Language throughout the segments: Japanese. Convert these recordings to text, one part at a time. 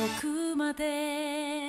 くまで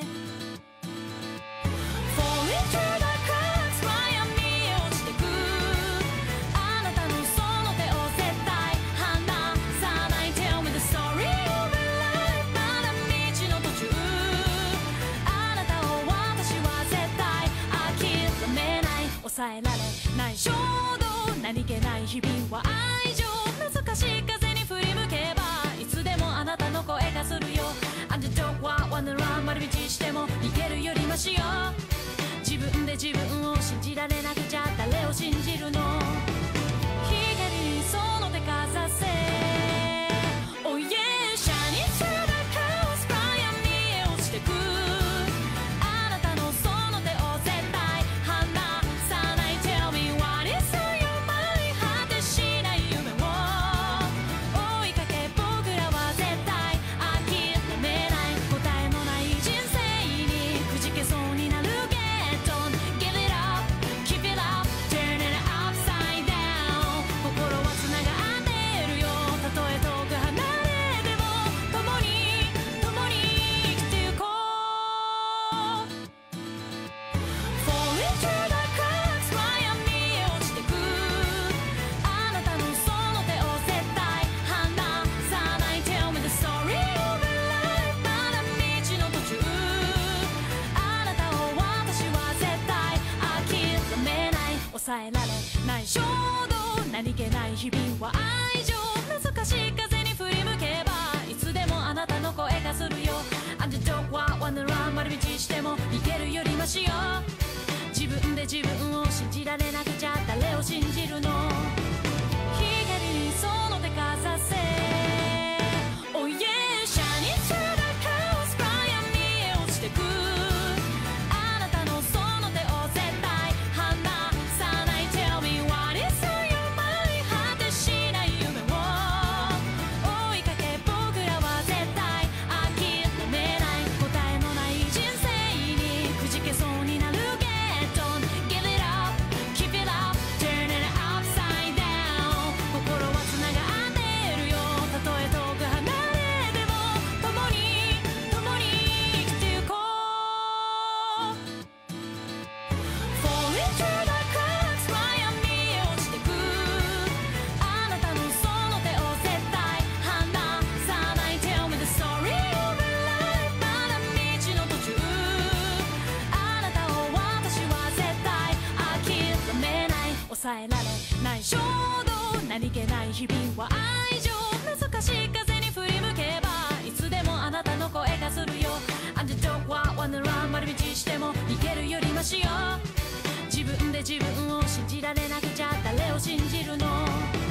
抑えられない衝動、何気ない日々は愛情、難しい風に振り向けばいつでもあなたの声がするよ。アンダードッグはワンダーラン、丸道しても逃げるよりマシよ。自分で自分を信じられなくちゃ誰を信じるの。光にその手かざせ Oh yeah、 Shining through the chaos、 暗闇へ落ちてくあなたのその手を絶対離さない。 Tell me what is on your mind、 果てしない夢を追いかけ僕らは絶対諦めない。答えのない人生にくじけそうになる。 Don't give it up、 keep it up、 turn it upside down。 心はつながっているよ、たとえ遠く離れても共に生きてゆこう。 Fall into the cracks、 暗闇へ落ちてくあなたのその手を絶対離さない。 Tell me the story of your life、 まだ道の途中あなたを私は絶対諦めない。抑えられない衝動、何気ない日々は愛情、難しい風に振り向けばいつでもあなたの声がするよ。アンダードッグはワンダーラン、丸道しても逃げるよりマシよ。自分で自分を信じられなくちゃ誰を信じるの。光にその手かざせ Oh yeah、 Shining through the chaos、 暗闇へ落ちてくあなたのその手を絶対離さない。 Tell me what is on your mind、 果てしない夢を追いかけ僕らは絶対諦めない。答えのない人生にくじけそうになる。 Don't give it up、 keep it up、 turn it upside down。 心はつながっているよ、たとえ遠く離れても共に生きてゆこう。 Fall into the cracks、 暗闇へ落ちてくあなたのその手を絶対離さない。 Tell me the story of your life、 まだ道の途中あなたを私は絶対諦めない。抑えられない衝動、何気ない日々は愛情、難しい風に振り向けばいつでもあなたの声がするよ。アンダードッグはワンダーラン、丸道しても逃げるよりマシよ。自分で自分を信じられなくちゃ誰を信じるの。